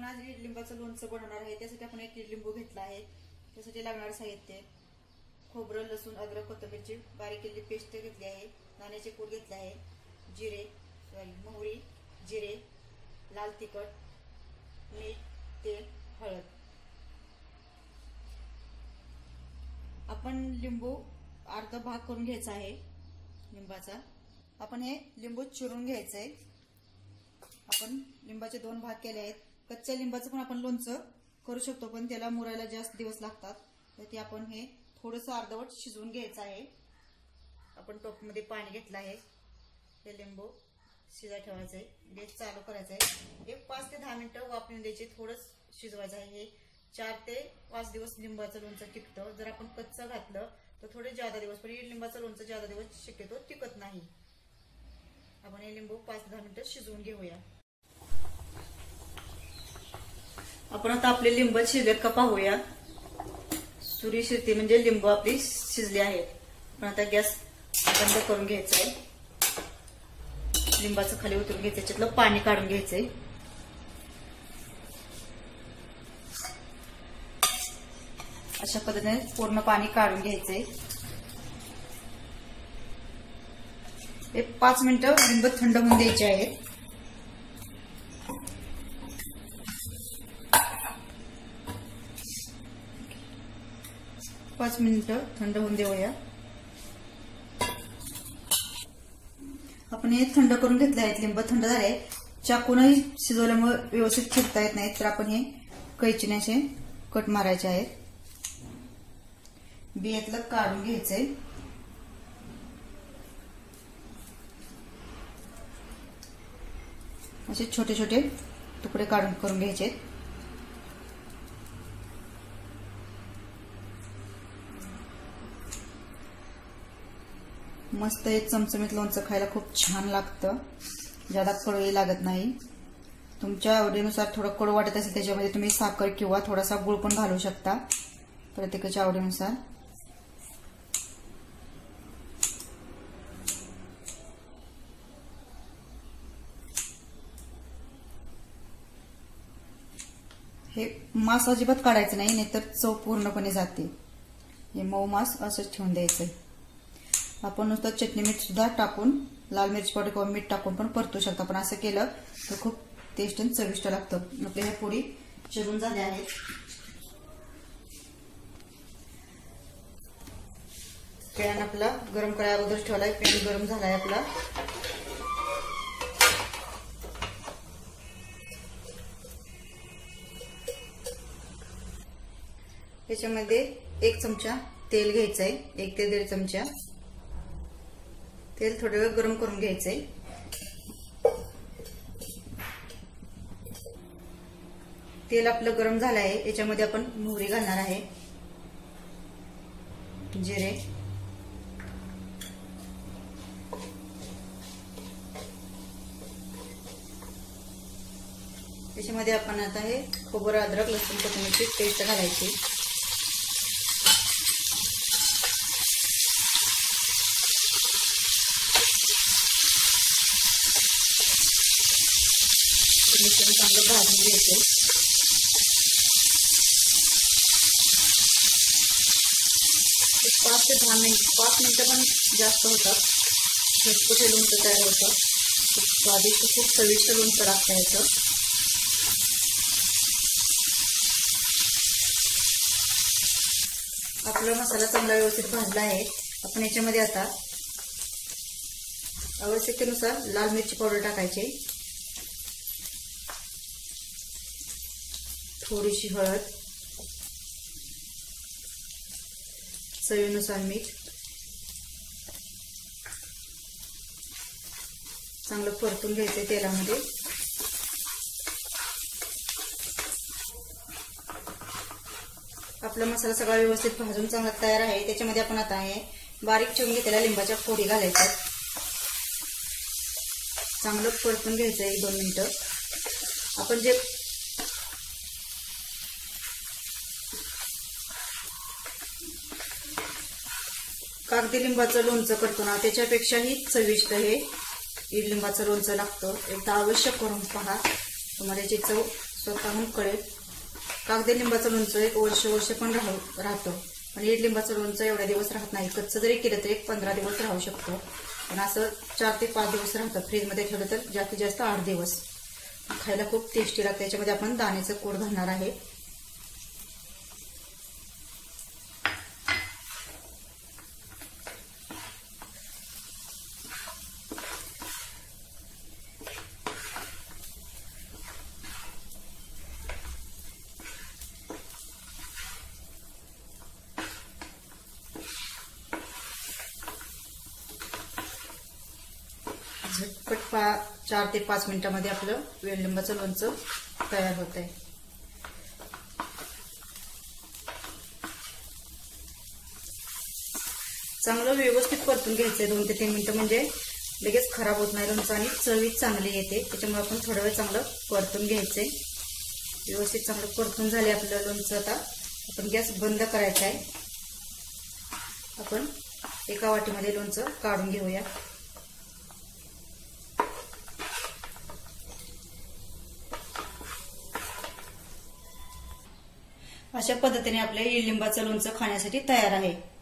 आज लिंबाचं लोणचं बनवणार आहे। त्यासाठी आपण एक लिंबू घेतला आहे। त्यासाठी लागणारे साहित्य खोबरं, लसूण, अद्रक, कोथिंबीरची बारीक केलेली पेस्ट घेतली आहे, दाण्याचे कूट घेतले आहे, जिरे मोहरी, जिरे, लाल तिखट, मीठ, तेल, हळद। आपण लिंबू अर्धा भाग करून घ्यायचा आहे लिंबाचा। आपण हे लिंबू चिरून घ्यायचं आहे। आपण लिंबाचे 2 भाग केले आहेत। कच्च्या लिंबाचं पण आपण लोणचं करू शकतो, पण त्याला मुरायला जास्त दिवस लागतात, तर ते आपण हे थोडंसं अर्धवट शिजवून घ्यायचं आहे। आपण टोपमध्ये पाणी घेतलं आहे, हे लिंबू शिजायला ठेवायचं आहे, गॅस चालू करायचा आहे। एक 5 ते 10 मिनिटं वाफवून द्यायचे, थोडं शिजवायचं आहे। हे 4 ते 5 दिवस लिंबाचं लोणचं टिकतं। जर आपण कच्चं घातलं तर थोडे जादा दिवस, पण लिंबाचं लोणचं जादा दिवस शक्यतो टिकत नाही। आपण हे लिंबू 5 ते 10 मिनिटं शिजवून घेऊया। आपण आता आपले लिंब शिजलेत का पाहूया। सुरी शिरते म्हणजे लिंबू आपली शिजले आहेत। पण आता गॅस बंद करून घ्यायचा आहे, लिंबाचं खाली उतरून घ्यायचं, त्याच्यातलं पाणी काढून घ्यायचंय। अशा पद्धतीने पूर्ण पाणी काढून घ्यायचंय। एक 5 मिनिटं लिंब थंड होऊन द्यायचे आहेत। पाच मिनिटं थंड होऊन देऊया। आपण हे थंड करून घेतले आहेत, लिंब थंड झाले। चाकूनही शिजवल्यामुळे व्यवस्थित चिरता येत नाही, तर आपण हे कैचीने असे कट मारायचे आहेत। बियातलं काढून घ्यायचंय। असे छोटे छोटे तुकडे करून घ्यायचे। मस्त एक चमचमीत लोणचं खायला खूप छान लागतं, ज्यादा कडूही लागत नाही। तुमच्या आवडीनुसार थोडं कडू वाटत असेल त्याच्यामध्ये तुम्ही साखर किंवा थोडासा गुळ पण घालू शकता, प्रत्येकाच्या आवडीनुसार। हे मांस अजिबात काढायचं नाही, नाहीतर चव पूर्णपणे जाते। हे मऊ मांस असंच ठेवून द्यायचं। आपण नुसतं चटणी मीठ सुद्धा टाकून, लाल मिरची पावडर किंवा मीठ टाकून पण परतू शकता, पण असं केलं तर खूप टेस्ट आणि चविष्ट लागतं। आपल्या ह्या पोळी चिरून झाल्या आहेत। पॅन आपला गरम करायला अगोदर ठेवलाय, पॅन गरम झालाय आपला। त्याच्यामध्ये 1 चमचा तेल घ्यायचंय, 1 ते 1.5 चमचा तेल थोडं वेळ गरम करून घ्यायचंय। तेल आपलं गरम झालं आहे, याच्यामध्ये आपण मोहरी घालणार आहे, जिरे, त्याच्यामध्ये आपण आता हे खोबरं, अद्रक, लसूण, कोथिंबीरची पेस्ट घालायची। चांगलं भाजून घ्यायचं। 5 ते 10 मिनिट, 5 मिनिटं पण जास्त होतात, झटपट हे लोणचं तयार होतं। खूप स्वादिष्ट, खूप चविष्ट लोणचं लागतं याचं। आपला मसाला चांगला व्यवस्थित भाजला आहे। आपण याच्यामध्ये आता आवश्यकतेनुसार लाल मिरची पावडर टाकायची, थोडीशी हळद, चवीनुसार मीठ, चांगलं परतून घ्यायचंय तेलामध्ये। आपला मसाला सगळा व्यवस्थित भाजून चांगला तयार आहे। त्याच्यामध्ये आपण आता हे बारीक चिरून घेतलेल्या लिंबाच्या फोडी घालायच्या, चांगलं परतून घ्यायचंय 1-2 मिनिटं। आपण जे कागदी लिंबाचं लोणचं करतो ना, त्याच्यापेक्षाही चविष्ट हे लिंबाचं लोणचं लागतं। एकदा अवश्य करून पहा, तुम्हाला याची चव स्वतःहून कळेल. कागदी लिंबाचं लोणचं एक वर्ष पण राहतं. पण ईड लिंबाचं लोणचं एवढ्या दिवस राहत नाही. कच्चं जरी केलं तरी 15 दिवस राहू शकतो. पण असं 4 ते 5 दिवस राहतं. फ्रीजमध्ये ठेवलं तर जास्तीत जास्त 8 दिवस. खायला खूप टेस्टी लागतं. त्याच्यामध्ये आपण दाण्याचं कूट घालणार आहे. झटपट 4 ते 5 मिनिटांमध्ये आपलं वेल लिंबाचं लोणचं तयार होत आहे. चांगलं व्यवस्थित परतून घ्यायचंय 2 ते 3 मिनिटं, म्हणजे लगेच खराब होत नाही लोणचं आणि चवीत चांगली येते. त्याच्यामुळे आपण थोडा वेळ चांगलं परतून घ्यायचंय. व्यवस्थित चांगलं परतून झाले आपलं लोणचं. आता आपण गॅस बंद करायचा आहे. आपण एका वाटीमध्ये लोणचं काढून घेऊया. अशा पद्धतीने आपले ईड लिंबाचं लोणचं खाण्यासाठी तयार आहे.